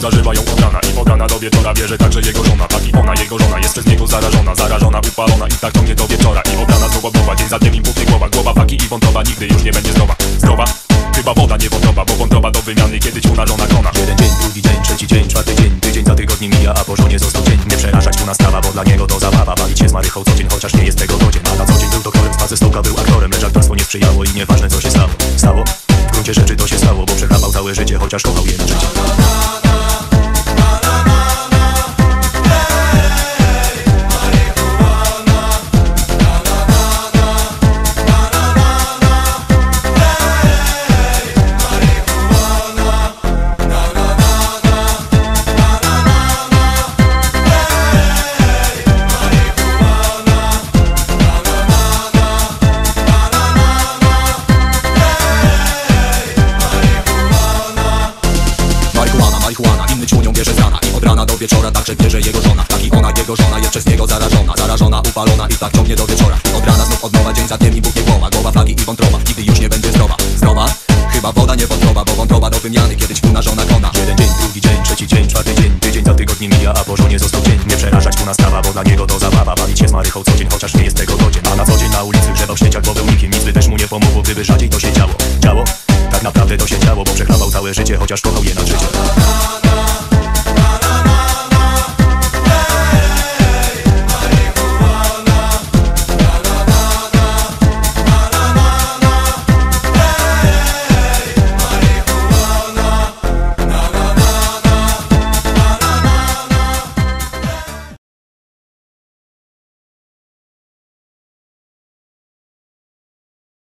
zażywają od rana i od rana do wieczora bierze także jego żona. Tak i ona, jego żona jest przez niego zarażona. Zarażona, upalona i tak ciągnie do wieczora. I od rana znowu głowa, dzień za dniem im puchnie głowa. Głowa faki i wątroba nigdy już nie będzie zdrowa. Zdrowa? Chyba woda, nie wątroba, bo wątroba do wymiany kiedyś una żona kona. Jeden dzień, drugi dzień, trzeci dzień, czwarty dzień, tydzień za tygodni mija, a po żonie został dzień. Nie przerażać tu na sprawa, bo dla niego to zabawa. Bawić się z marychą co dzień, chociaż nie jest tego godzien. A na co dzień był doktorem, z stołka był aktorem. Lecz aktorstwo nie sprzyjało i nieważne co się stało. Stało? W gruncie rzeczy to się stało, bo przechlapał całe życie, chociaż kochał je na życie. Marihuana, inny ciunią bierze z rana i od rana do wieczora także bierze jego żona. Tak i ona, jego żona jest przez niego zarażona. Zarażona, upalona i tak ciągnie do wieczora. Od rana znów od nowa, dzień za dniem i buchnie głowa. Głowa flagi i wątroba, nigdy już nie będzie zdrowa. Zdrowa? Chyba woda, nie wątroba, bo wątroba do wymiany kiedyś una żona kona. Jeden dzień, drugi dzień, trzeci dzień, czwarty dzień, tydzień za tygodni mija, a po żonie został dzień. Nie przerażać tu na sprawa, bo dla niego to zabawa. Bawić się z marychą co dzień, chociaż nie jest tego godzien. A na co dzień na ulicy grzebał w śmieciach, bo był nikim. Nic by też mu nie pomogło, gdyby rzadziej to się działo. Działo? Tak naprawdę to się działo, bo przechlapał całe życie, chociaż kochał je na życie.